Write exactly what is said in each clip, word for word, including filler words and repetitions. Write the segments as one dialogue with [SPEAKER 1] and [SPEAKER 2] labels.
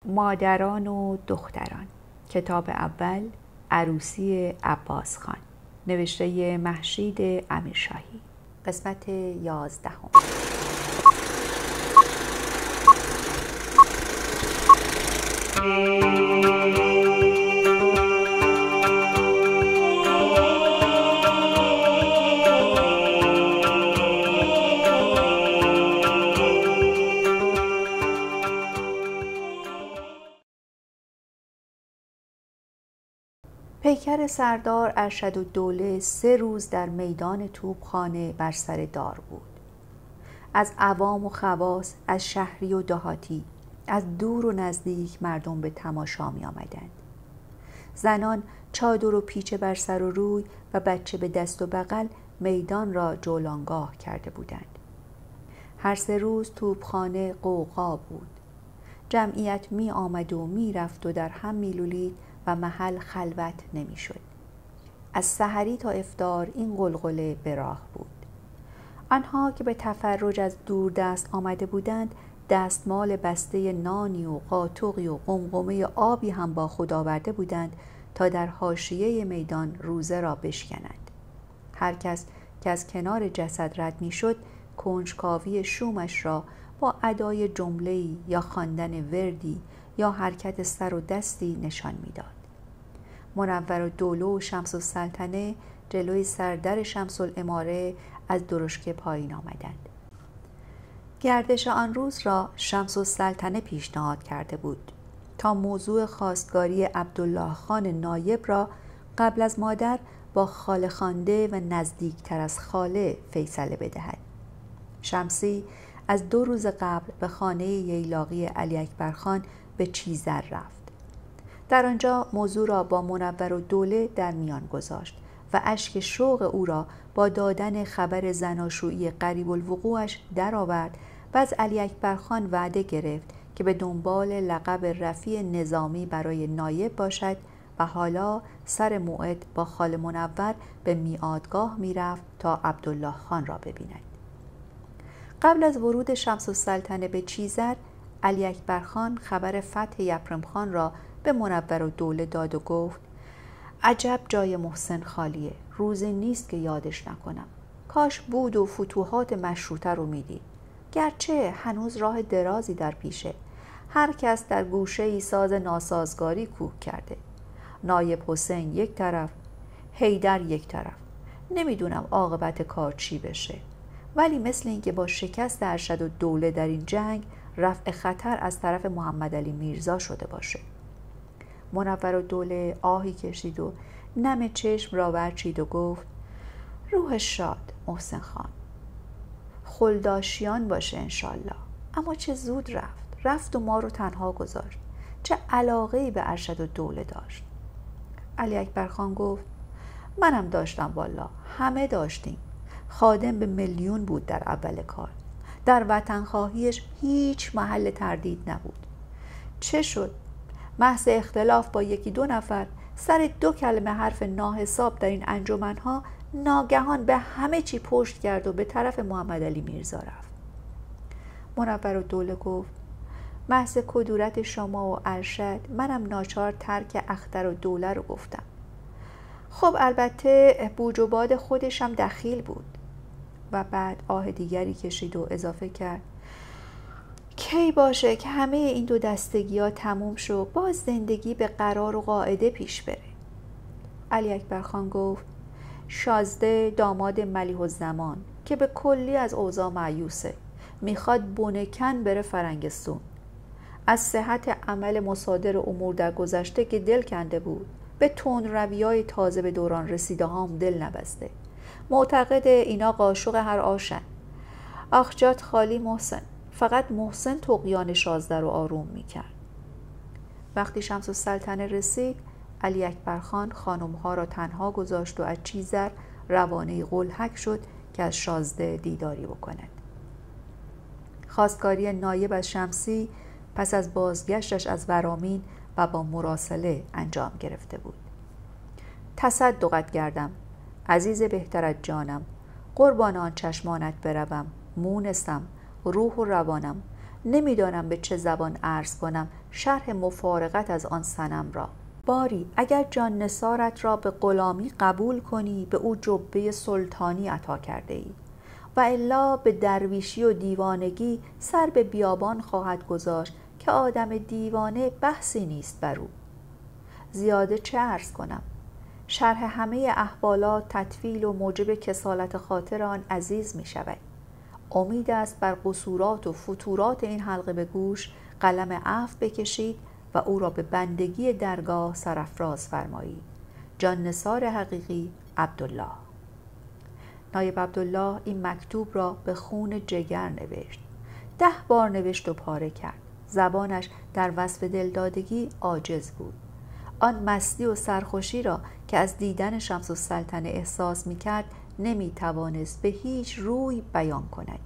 [SPEAKER 1] مادران و دختران. کتاب اول، عروسی عباس خان، نوشته مهشید امیرشاهی. قسمت یازدهم. پیکر سردار ارشدالدوله سه روز در میدان توپخانه بر سر دار بود. از عوام و خواص، از شهری و دهاتی، از دور و نزدیک مردم به تماشا می آمدند. زنان چادر و پیچه بر سر و روی و بچه به دست و بغل میدان را جولانگاه کرده بودند. هر سه روز توپخانه غوغا بود. جمعیت می آمد و می رفت و در هم می لولید و محل خلوت نمی شد. از سحری تا افطار این غلغله به راه بود. آنها که به تفرج از دور دست آمده بودند دستمال بسته نانی و قاطقی و قمقمه آبی هم با خود آورده بودند تا در حاشیه میدان روزه را بشکنند. هر کس که از کنار جسد رد می شد کنجکاوی شومش را با ادای جمله‌ای یا خواندن وردی یا حرکت سر و دستی نشان میداد. منورالدوله و شمس السلطنه جلوی سردر شمس الاماره از درشکه پایین آمدند. گردش آن روز را شمس السلطنه پیشنهاد کرده بود تا موضوع خواستگاری عبدالله خان نایب را قبل از مادر با خاله خوانده و نزدیکتر از خاله فیصله بدهد. شمسی از دو روز قبل به خانه ییلاقی علی اکبر خان به چیزر رفت. در آنجا موضوع را با منورالدوله در میان گذاشت و اشک شوق او را با دادن خبر زناشویی قریب الوقوعش درآورد و از علی اکبر خان وعده گرفت که به دنبال لقب رفیع نظامی برای نایب باشد و حالا سر موعد با خاله منور به میعادگاه میرفت تا عبدالله خان را ببیند. قبل از ورود شمس السلطنه به چیزر، علی اکبر خان خبر فتح یپرم خان را به منورالدوله داد و گفت: عجب جای محسن خالیه، روزی نیست که یادش نکنم. کاش بود و فتوحات مشروطه رو میدید. گرچه هنوز راه درازی در پیشه. هر کس در گوشه ای ساز ناسازگاری کوک کرده. نایب حسین یک طرف، حیدر یک طرف. نمیدونم عاقبت کار چی بشه. ولی مثل اینکه با شکست ارشدالدوله در این جنگ رفع خطر از طرف محمد علی میرزا شده باشه. منورالدوله آهی کشید و نم چشم را ورچید و گفت: روح شاد محسن خان، خلداشیان باشه انشالله. اما چه زود رفت رفت و ما رو تنها گذاشت. چه علاقه‌ای به ارشدالدوله داشت. علی اکبر خان گفت: منم داشتم والا، همه داشتیم. خادم به میلیون بود در اول کار. در وطن خواهیش هیچ محل تردید نبود. چه شد؟ محض اختلاف با یکی دو نفر سر دو کلمه حرف ناحساب در این انجمنها ناگهان به همه چی پشت کرد و به طرف محمد علی میرزا رفت. منورالدوله گفت: محض کدورت شما و ارشد منم ناچار ترک اخترالدوله رو گفتم. خب البته بوج و باد خودشم دخیل بود. و بعد آه دیگری کشید و اضافه کرد: کی باشه که همه این دو دستگی ها تموم شو، باز زندگی به قرار و قاعده پیش بره. علی اکبر خان گفت: شازده داماد ملیح الزمان که به کلی از اوضاع مایوسه، میخواد بونکن بره فرنگستون. از صحت عمل مصادر امور در گذشته که دل کنده بود، به تندروی‌های تازه به دوران رسیده هام دل نبسته. معتقد اینا قاشق هر آشن. آخ جات خالی محسن، فقط محسن طغیان شازده رو آروم میکرد. وقتی شمس السلطنه رسید، علی اکبر خان خانمها را تنها گذاشت و از چیزر روانه قلهک شد که از شازده دیداری بکند. خواستگاری نایب از شمسی پس از بازگشتش از ورامین و با مراسله انجام گرفته بود. تصدقت گردم عزیز بهتر از جانم، قربان آن چشمانت بروم، مونسم، روح و روانم، نمیدانم به چه زبان عرض کنم شرح مفارقت از آن صنم را. باری اگر جان نثارت را به غلامی قبول کنی به او جبه سلطانی عطا کرده ای و الا به درویشی و دیوانگی سر به بیابان خواهد گذاشت که آدم دیوانه بحثی نیست بر او. زیاده چه عرض کنم؟ شرح همه احوالات تطفیل و موجب کسالت خاطر آن عزیز می شود. امید است بر قصورات و فتورات این حلقه به گوش قلم عفو بکشید و او را به بندگی درگاه سرافراز فرمایید. جان نثار حقیقی، عبدالله. نایب عبدالله این مکتوب را به خون جگر نوشت. ده بار نوشت و پاره کرد. زبانش در وصف دلدادگی عاجز بود. آن مستی و سرخوشی را که از دیدن شمس السلطنه احساس می کرد نمی توانست به هیچ روی بیان کند.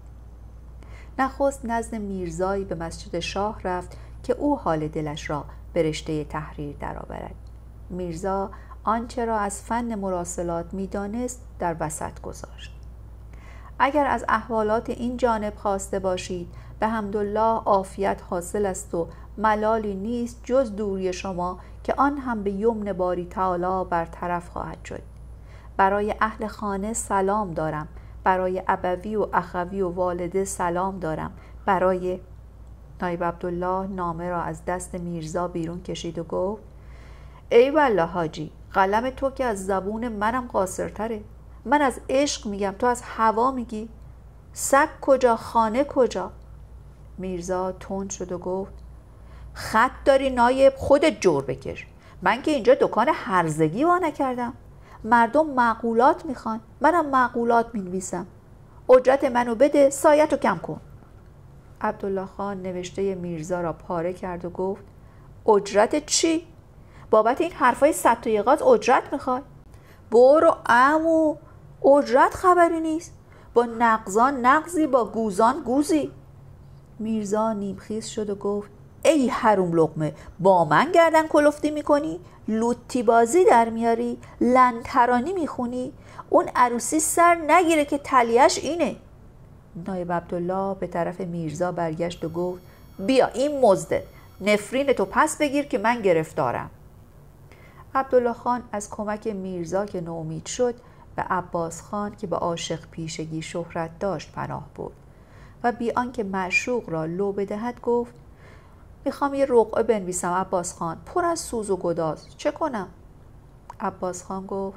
[SPEAKER 1] نخست نزد میرزایی به مسجد شاه رفت که او حال دلش را به رشته تحریر درآورد. میرزا آنچه را از فن مراسلات می دانست در وسط گذاشت. اگر از احوالات این جانب خواسته باشید به حمدالله عافیت حاصل است و ملالی نیست جز دوری شما که آن هم به یمن باری تعالی برطرف خواهد شد. برای اهل خانه سلام دارم، برای ابوی و اخوی و والده سلام دارم، برای نایب عبدالله نامه را از دست میرزا بیرون کشید و گفت ای والله حاجی، قلم تو که از زبون منم قاصرتره. من از عشق میگم، تو از هوا میگی. سگ کجا، خانه کجا؟ میرزا تند شد و گفت خط داری نایب، خودت جور بکش. من که اینجا دکان هرزگی وا نکردم. مردم معقولات میخوان، منم معقولات مینویسم. اجرت منو بده، سایتو کم کن. عبدالله خان نوشته میرزا را پاره کرد و گفت اجرت چی؟ بابت این حرفای ست و یقاز اجرت میخوای؟ برو عمو، اجرت خبری نیست. با نغزان نغزی، با گوزان گوزی. میرزا نیمخیز شد و گفت ای حروم لقمه، با من گردن کلفتی میکنی؟ لوتی بازی در میاری؟ لنترانی میخونی؟ اون عروسی سر نگیره که تلیش اینه. نایب عبدالله به طرف میرزا برگشت و گفت بیا این مزده، نفرین تو پس بگیر که من گرفتارم. عبدالله خان از کمک میرزا که نومید شد به عباس خان که به عاشق پیشگی شهرت داشت پناه برد و بی آنکه معشوق را لو بدهد گفت میخوام یه رقعه بنویسم عباس خان، پر از سوز و گداز، چه کنم؟ عباس خان گفت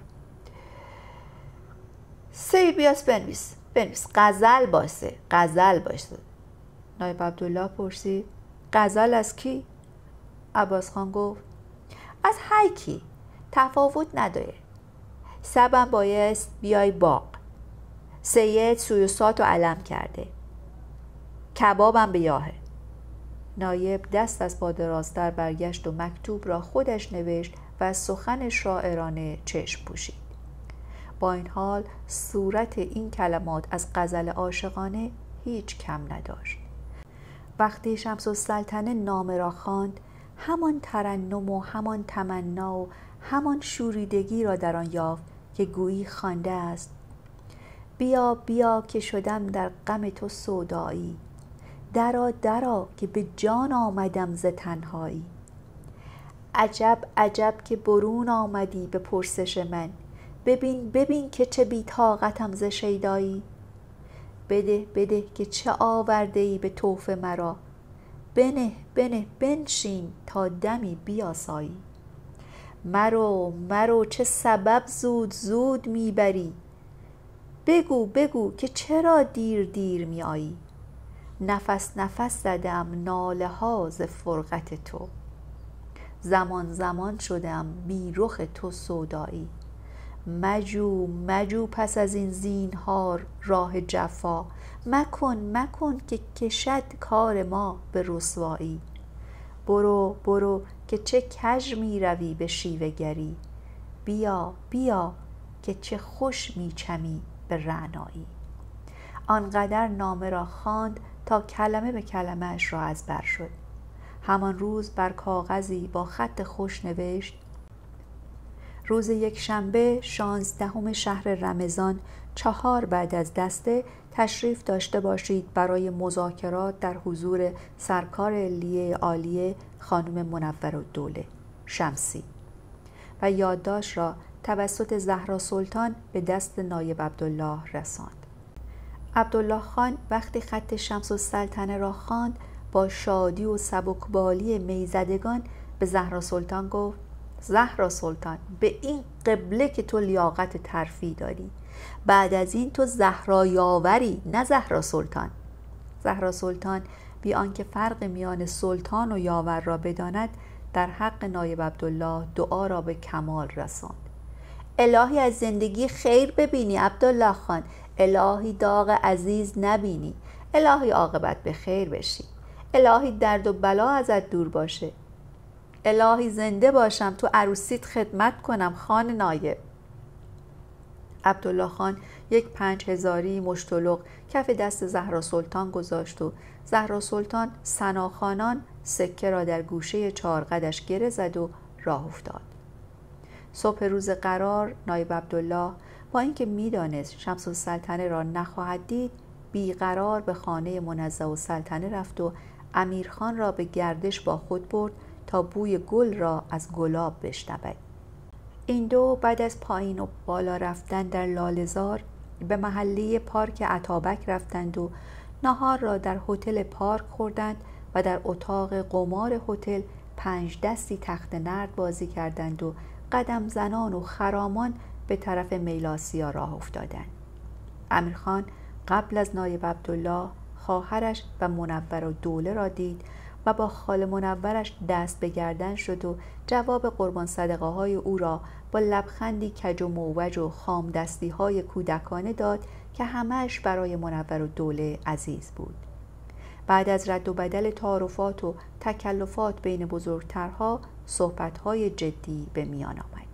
[SPEAKER 1] سی بیاس بنویس، بنویس، غزل باشه، غزل باشه. نایب عبدالله پرسید غزل از کی؟ عباس خان گفت از هر کی، تفاوت نداره. سبم بایست بیای باغ، سید سویوسات و علم کرده، کبابم به یاهه. نایب دست از پا درازتر برگشت و مکتوب را خودش نوشت و از سخن شاعرانه چشم پوشید. با این حال صورت این کلمات از غزل عاشقانه هیچ کم نداشت. وقتی شمس السلطنه نامه را خواند همان ترنم و همان تمنا و همان شوریدگی را در آن یافت که گویی خوانده است بیا بیا که شدم در غم تو سودایی، درا درا که به جان آمدم ز تنهایی. عجب عجب که برون آمدی به پرسش من، ببین ببین که چه بی طاقتم ز شیدایی. بده بده که چه آورده ای به طوف مرا، بنه بنه بنشین تا دمی بیاسایی. مرو مرو چه سبب زود زود میبری، بگو بگو که چرا دیر دیر میآیی. نفس نفس زدم ناله ها ز فرقت تو، زمان زمان شدم بی رخ تو سودایی. مجو مجو پس از این زینهار راه جفا، مکن مکن که کشد کار ما به رسوایی. برو برو که چه کژ می روی به شیوه گری، بیا بیا که چه خوش می چمی به رعنایی. آنقدر نامه را خواند تا کلمه به کلمه اش را از بر شد. همان روز بر کاغذی با خط خوش نوشت روز یک شنبه شانزدهم شهر رمضان چهار بعد از دسته تشریف داشته باشید برای مذاکرات در حضور سرکار علیه عالیه خانم منورالدوله شمسی و یادداشت را توسط زهرا سلطان به دست نایب عبدالله رساند. عبدالله خان وقتی خط شمس السلطنه را خواند با شادی و سبکبالی میزدگان به زهرا سلطان گفت: زهرا سلطان، به این قبله که تو لیاقت ترفیع داری، بعد از این تو زهرا یاوری نه زهرا سلطان. زهرا سلطان بی آنکه فرق میان سلطان و یاور را بداند در حق نایب عبدالله دعا را به کمال رساند. الهی از زندگی خیر ببینی عبدالله خان، الهی داغ عزیز نبینی، الهی عاقبت به خیر بشی، الهی درد و بلا ازت دور باشه، الهی زنده باشم تو عروسیت خدمت کنم خان نایب. عبدالله خان یک پنج هزاری مشتلق کف دست زهرا سلطان گذاشت و زهرا سلطان ثناخوانان سکه را در گوشه چارقدش گره زد و راه افتاد. صبح روز قرار نایب عبدالله با اینکه میدانست شمس السلطنه را نخواهد دید بیقرار به خانه منزه السلطنه رفت و امیرخان را به گردش با خود برد تا بوی گل را از گلاب بشنود. این دو بعد از پایین و بالا رفتن در لاله‌زار به محله پارک اتابک رفتند و نهار را در هتل پارک خوردند و در اتاق قمار هتل پنج دستی تخت نرد بازی کردند و قدم زنان و خرامان به طرف میلاسیا راه افتادند. امیرخان قبل از نایب عبدالله خواهرش و منورالدوله را دید و با خال منورش دست به گردن شد و جواب قربان صدقه های او را با لبخندی کج و موج و خام دستی های کودکانه داد که همهش برای منورالدوله عزیز بود. بعد از رد و بدل تعارفات و تکلفات بین بزرگترها صحبت‌های جدی به میان آمد.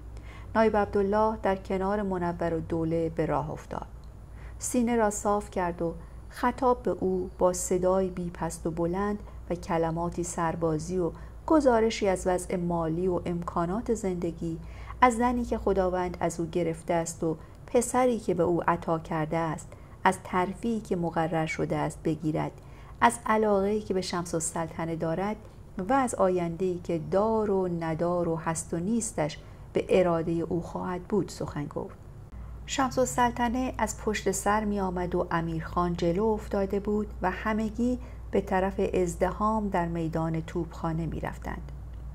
[SPEAKER 1] نایب عبدالله در کنار منورالدوله به راه افتاد. سینه را صاف کرد و خطاب به او با صدای بی پست و بلند و کلماتی سربازی و گزارشی از وضع مالی و امکانات زندگی، از زنی که خداوند از او گرفته است و پسری که به او عطا کرده است، از ترفیعی که مقرر شده است بگیرد، از علاقه‌ای که به شمس السلطنه دارد و از آینده‌ای که دار و ندار و هست و نیستش به اراده او خواهد بود سخن گفت. شمس السلطنه از پشت سر می آمد و امیرخان جلو افتاده بود و همگی به طرف ازدحام در میدان توپخانه می رفتند.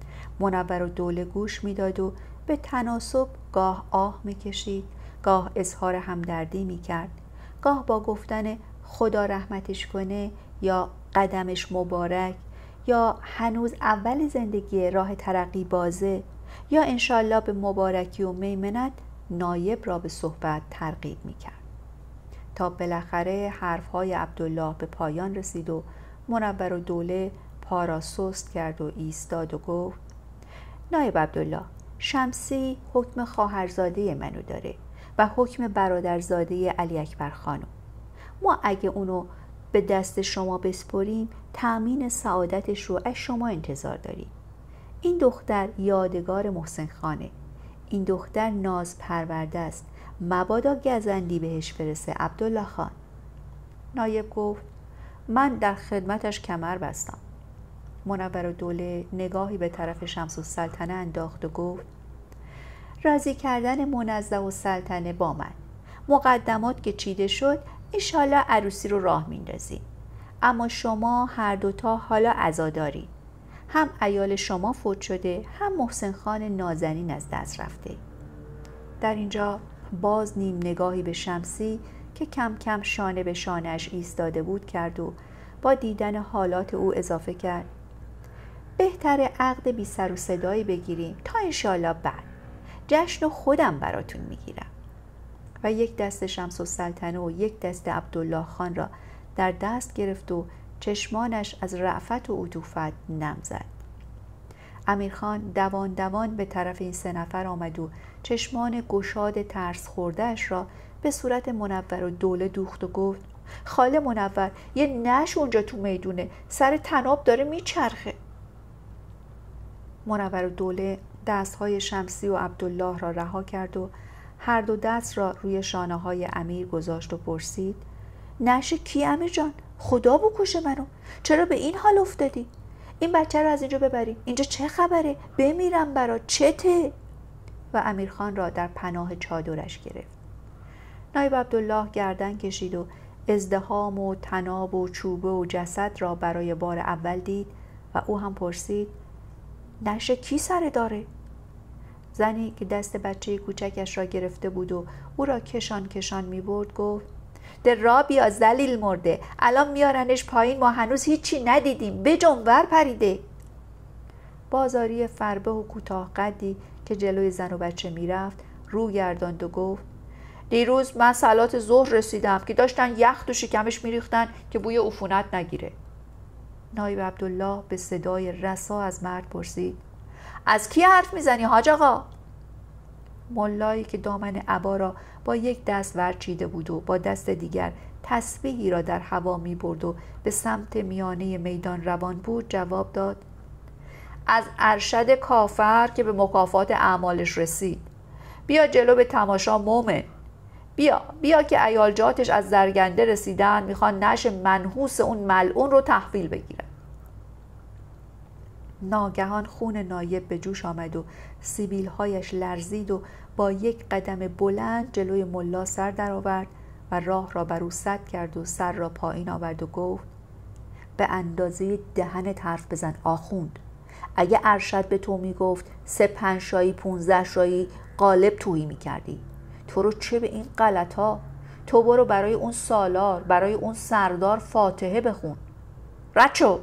[SPEAKER 1] منورالدوله گوش می داد و به تناسب گاه آه می کشید، گاه اظهار همدردی می کرد، گاه با گفتن خدا رحمتش کنه یا قدمش مبارک یا هنوز اول زندگی راه ترقی بازه یا انشالله به مبارکی و میمنت نایب را به صحبت ترغیب می کرد تا بالاخره حرفهای عبدالله به پایان رسید و منورالدوله پا را سست کرد و ایستاد و گفت: نایب عبدالله، شمسی حکم خواهرزاده منو داره و حکم برادرزاده علی اکبر خانو. ما اگه اونو به دست شما بسپریم تأمین سعادتش رو از شما انتظار داریم. این دختر یادگار محسن خانه، این دختر ناز پرورده است، مبادا گزندی بهش برسه عبدالله خان. نایب گفت: من در خدمتش کمر بستم. منورالدوله نگاهی به طرف شمس السلطنه انداخت و گفت: راضی کردن منزه السلطنه با من، مقدمات که چیده شد انشالله عروسی رو راه میندازیم، اما شما هر دوتا حالا عزادارید، هم عیال شما فوت شده هم محسن خان نازنین از دست رفته. در اینجا باز نیم نگاهی به شمسی که کم کم شانه به شانه‌اش ایستاده بود کرد و با دیدن حالات او اضافه کرد: بهتره عقد بی سر و صدایی بگیریم تا انشالله بعد جشن خودم براتون میگیرم. و یک دست شمس السلطنه و یک دست عبدالله خان را در دست گرفت و چشمانش از رأفت و عطوفت نم زد. امیرخان دوان دوان به طرف این سه نفر آمد و چشمان گشاد ترس خوردهش را به صورت منورالدوله دوخت و گفت: خاله منور، یه نش اونجا تو میدونه، سر طناب داره میچرخه. منورالدوله دستهای شمسی و عبدالله را رها کرد و هر دو دست را روی شانه های امیر گذاشت و پرسید: نشه کی امیر جان؟ خدا بکشه منو، چرا به این حال افتادی؟ این بچه رو از اینجا ببریم، اینجا چه خبره؟ بمیرم برات، چته؟ و امیرخان را در پناه چادرش گرفت. نایب عبدالله گردن کشید و ازدحام و تناب و چوبه و جسد را برای بار اول دید و او هم پرسید: نشه کی سر داره؟ زنی که دست بچه کوچکش را گرفته بود و او را کشان کشان می برد گفت: در را بیا ذلیل مرده، الان میارنش پایین، ما هنوز هیچی ندیدیم، به جنور پریده. بازاری فربه و کوتاه قدی که جلوی زن و بچه میرفت رو گرداند و گفت: دیروز من صلات ظهر رسیدم که داشتن یخ تو شکمش میریختن که بوی عفونت نگیره. نایب عبدالله به صدای رسا از مرد پرسید: از کی حرف میزنی حاج آقا؟ ملایی که دامن عبا را با یک دست ورچیده بود و با دست دیگر تسبیحی را در هوا می برد و به سمت میانه میدان روان بود جواب داد: از ارشد کافر که به مکافات اعمالش رسید. بیا جلو به تماشا مومن، بیا بیا که عیالجاتش از زرگنده رسیدن، میخوان نشه منحوس اون ملعون رو تحویل بگیرن. ناگهان خون نایب به جوش آمد و سیبیل‌هایش لرزید و با یک قدم بلند جلوی ملا سر درآورد و راه را بر او سد کرد و سر را پایین آورد و گفت: به اندازه دهنت حرف بزن آخوند. اگه ارشد به تو میگفت سه پنج شایی پونزده شایی قالب تویی میکردی. تو رو چه به این غلطا؟ تو برو برای اون سالار، برای اون سردار فاتحه بخون. رد شو.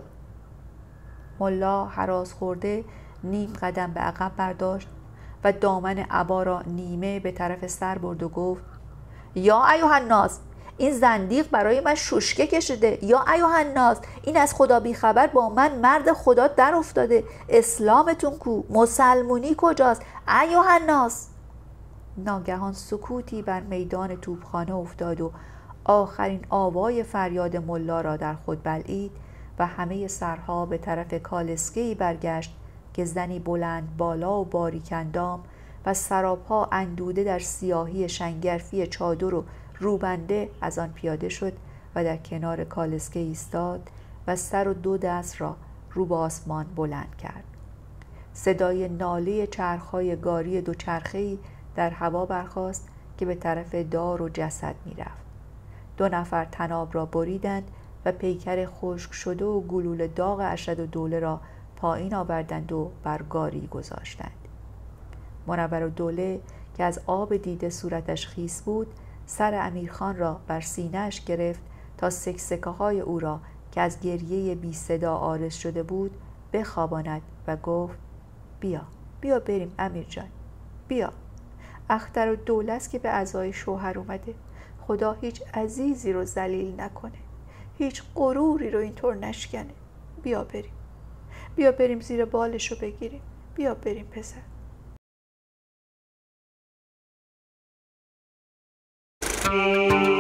[SPEAKER 1] ملا هراس خورده نیم قدم به عقب برداشت و دامن عبا را نیمه به طرف سر برد و گفت: یا ایها الناس، این زندیق برای من ششکه کشیده. یا ایها الناس، این از خدا بیخبر با من مرد خدا در افتاده. اسلامتون کو؟ مسلمونی کجاست؟ ایها الناس. ناگهان سکوتی بر میدان توپخانه افتاد و آخرین آوای فریاد ملا را در خود بلعید و همه سرها به طرف کالسکه‌ای برگشت که زنی بلند بالا و باریک اندام و سراپا اندوده در سیاهی شنگرفی چادر و روبنده از آن پیاده شد و در کنار کالسکه ایستاد و سر و دو دست را رو به آسمان بلند کرد. صدای ناله چرخ‌های گاری دوچرخه‌ای در هوا برخاست که به طرف دار و جسد می‌رفت. دو نفر طناب را بریدند و پیکر خشک شده و گلوله داغ ارشد و دوله را پایین آوردند و بر گاری گذاشتند. منورالدوله که از آب دیده صورتش خیس بود، سر امیرخان را بر سینه‌اش گرفت تا سکسکه های او را که از گریه بی صدا عارض شده بود بخواباند و گفت: بیا بیا بریم امیر جان، بیا. اختر و دوله است که به عزای شوهر اومده. خدا هیچ عزیزی رو ذلیل نکنه، هیچ غروری رو اینطور نشکنه. بیا بریم، بیا بریم زیر بالش رو بگیریم. بیا بریم پسر.
[SPEAKER 2] Thank you.